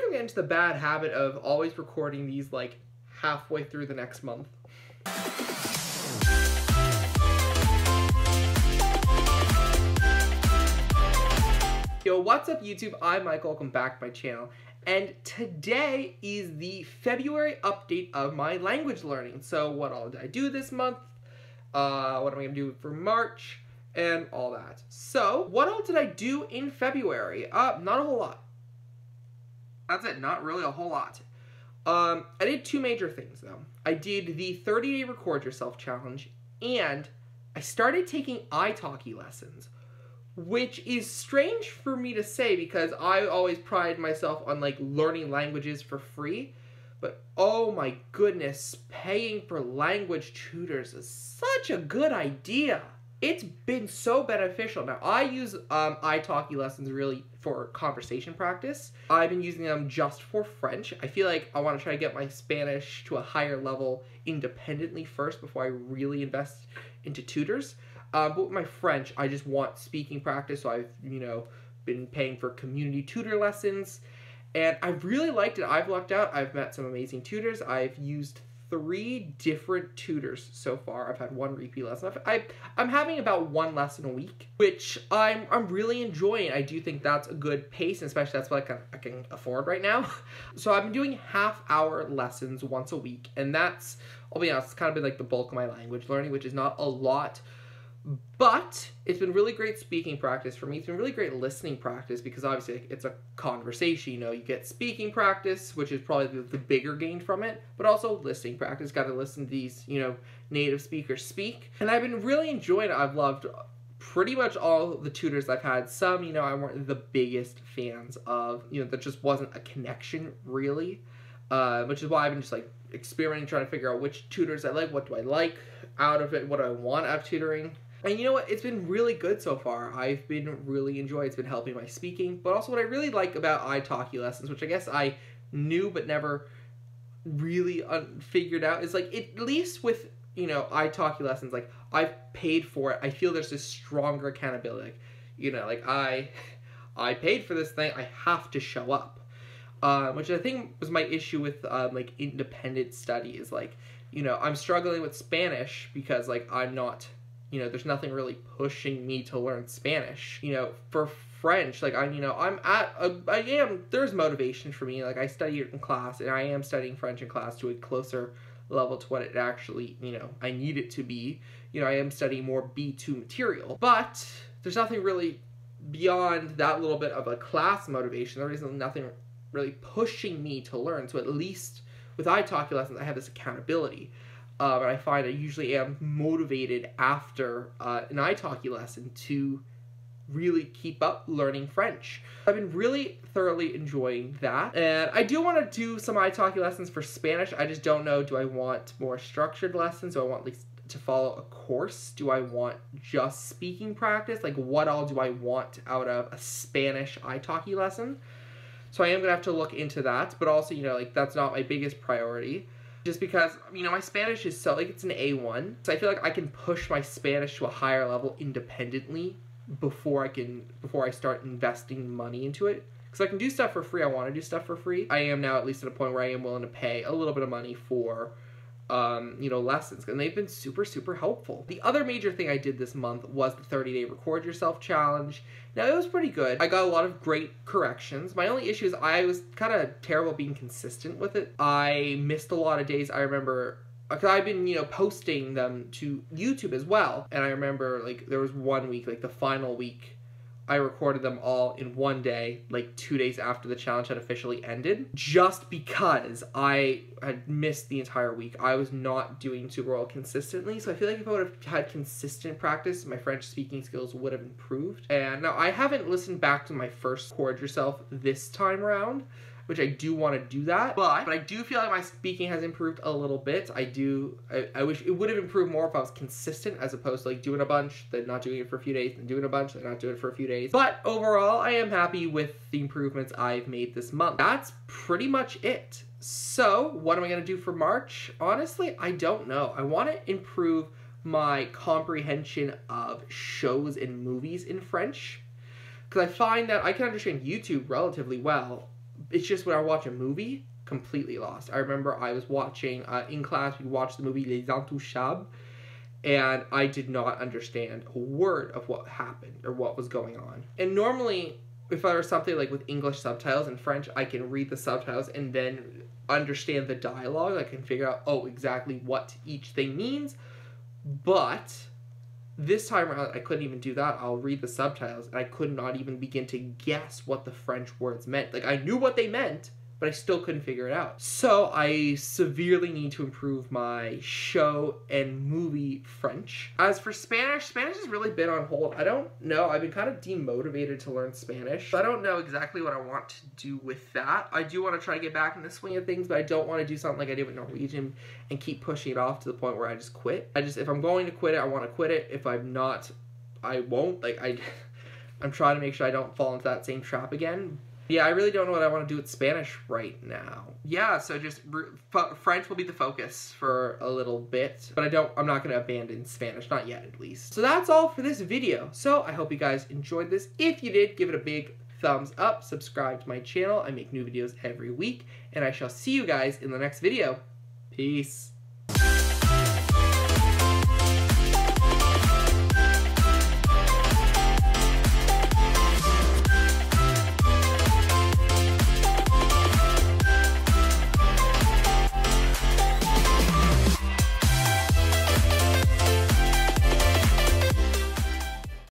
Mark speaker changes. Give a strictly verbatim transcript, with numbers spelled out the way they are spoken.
Speaker 1: I'm getting into the bad habit of always recording these like halfway through the next month. Yo, what's up YouTube? I'm Michael, welcome back to my channel. And today is the February update of my language learning. So what all did I do this month? Uh, what am I gonna do for March? And all that. So, what all did I do in February? Uh, not a whole lot. That's it, not really a whole lot. Um, I did two major things though. I did the thirty day record yourself challenge, and I started taking iTalki lessons, which is strange for me to say because I always pride myself on like learning languages for free. But oh my goodness, paying for language tutors is such a good idea. It's been so beneficial. Now, I use um, iTalki lessons really for conversation practice. I've been using them just for French. I feel like I want to try to get my Spanish to a higher level independently first before I really invest into tutors. Uh, but with my French, I just want speaking practice, so I've, you know, been paying for community tutor lessons. And I've really liked it. I've lucked out. I've met some amazing tutors. I've used three different tutors so far. I've had one repeat lesson. I've, I, I'm having about one lesson a week, which I'm I'm really enjoying. I do think that's a good pace, and especially that's what I can, I can afford right now. So I've been doing half-hour lessons once a week, and that's, I'll be honest, it's kind of been like the bulk of my language learning, which is not a lot. But it's been really great speaking practice for me. It's been really great listening practice because obviously it's a conversation. You know, you get speaking practice, which is probably the, the bigger gain from it, but also listening practice. Got to listen to these, you know, native speakers speak. And I've been really enjoying it. I've loved pretty much all the tutors I've had. Some, you know, I weren't the biggest fans of, you know, there just wasn't a connection really, uh, which is why I've been just like experimenting, trying to figure out which tutors I like, what do I like out of it, what do I want out of tutoring. And you know what? It's been really good so far. I've been really enjoying it. It's been helping my speaking. But also what I really like about iTalki lessons, which I guess I knew but never really figured out, is like at least with, you know, iTalki lessons, like I've paid for it. I feel there's this stronger accountability. Like, you know, like I, I paid for this thing. I have to show up. Uh, which I think was my issue with um, like independent study is like, you know, I'm struggling with Spanish because like I'm not... You know, there's nothing really pushing me to learn Spanish. You know, for French, like, I'm, you know, I'm at, a, I am, there's motivation for me. Like, I study it in class, and I am studying French in class to a closer level to what it actually, you know, I need it to be. You know, I am studying more B two material. But there's nothing really beyond that little bit of a class motivation. There isn't nothing really pushing me to learn. So at least with iTalki lessons, I have this accountability. Uh, but I find I usually am motivated after uh, an iTalki lesson to really keep up learning French. I've been really thoroughly enjoying that. And I do want to do some iTalki lessons for Spanish. I just don't know, do I want more structured lessons? Do I want at least to follow a course? Do I want just speaking practice? Like, what all do I want out of a Spanish iTalki lesson? So I am going to have to look into that. But also, you know, like, that's not my biggest priority. Just because, you know, my Spanish is so, like, it's an A one. So I feel like I can push my Spanish to a higher level independently before I can, before I start investing money into it. Because I can do stuff for free. I want to do stuff for free. I am now at least at a point where I am willing to pay a little bit of money for, um, you know, lessons. And they've been super, super helpful. The other major thing I did this month was the thirty day record yourself challenge. Now, it was pretty good. I got a lot of great corrections. My only issue is I was kind of terrible being consistent with it. I missed a lot of days. I remember, because I've been, you know, posting them to YouTube as well. And I remember, like, there was one week, like the final week, I recorded them all in one day, like two days after the challenge had officially ended, just because I had missed the entire week. I was not doing super well consistently, so I feel like if I would have had consistent practice, my French speaking skills would have improved. And now, I haven't listened back to my first Record Yourself this time around, which I do want to do that, but, but I do feel like my speaking has improved a little bit. I do, I, I wish it would have improved more if I was consistent as opposed to like doing a bunch, then not doing it for a few days, then doing a bunch, then not doing it for a few days. But overall, I am happy with the improvements I've made this month. That's pretty much it. So, what am I going to do for March? Honestly, I don't know. I want to improve my comprehension of shows and movies in French, because I find that I can understand YouTube relatively well, It's just when I watch a movie, completely lost. I remember I was watching, uh, in class, we watched the movie Les Intouchables, and I did not understand a word of what happened or what was going on. And normally, if I were something like with English subtitles and French, I can read the subtitles and then understand the dialogue. I can figure out, oh, exactly what each thing means. But this time around, I couldn't even do that. I'll read the subtitles, and I could not even begin to guess what the French words meant. Like, I knew what they meant, but I still couldn't figure it out. So I severely need to improve my show and movie French. As for Spanish, Spanish has really been on hold. I don't know. I've been kind of demotivated to learn Spanish. I don't know exactly what I want to do with that. I do want to try to get back in the swing of things, but I don't want to do something like I did with Norwegian and keep pushing it off to the point where I just quit. I just, if I'm going to quit it, I want to quit it. If I'm not, I won't. Like, I, I'm trying to make sure I don't fall into that same trap again. Yeah, I really don't know what I want to do with Spanish right now. Yeah, so just French will be the focus for a little bit, but I don't, I'm not going to abandon Spanish, not yet at least. So that's all for this video. So I hope you guys enjoyed this. If you did, give it a big thumbs up, subscribe to my channel. I make new videos every week, and I shall see you guys in the next video. Peace.